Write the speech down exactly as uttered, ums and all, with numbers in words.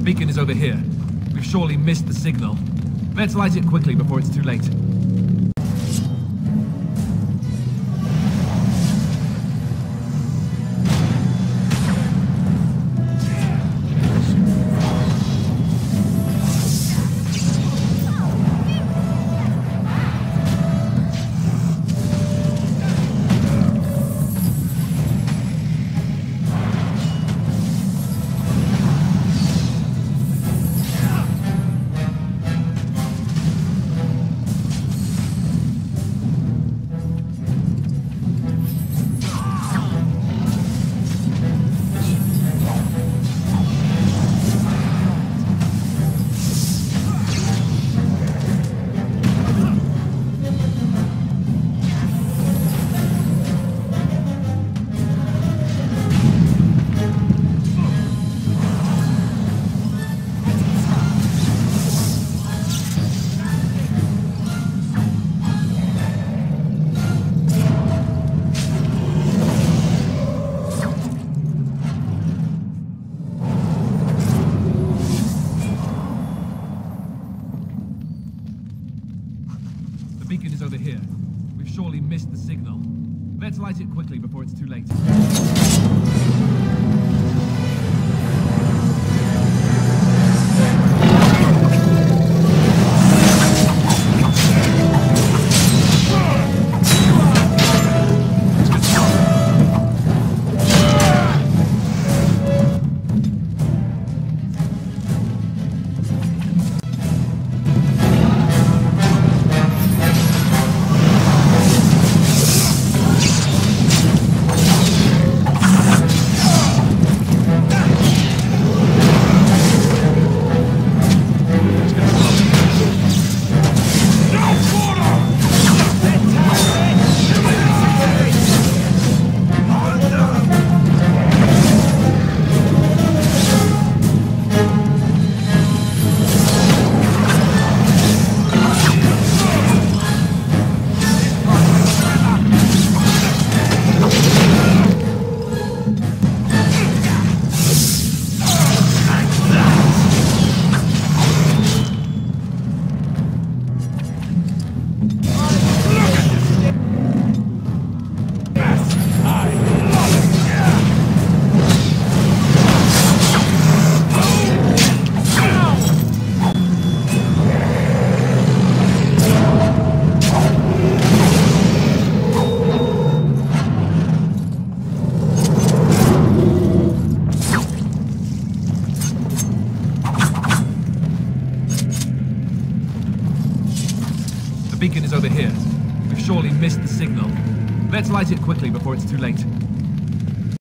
beacon is over here. We've surely missed the signal. Let's light it quickly before it's too late. The beacon is over here. We've surely missed the signal. Let's light it quickly before it's too late. The beacon is over here. We've surely missed the signal. Let's light it quickly before it's too late.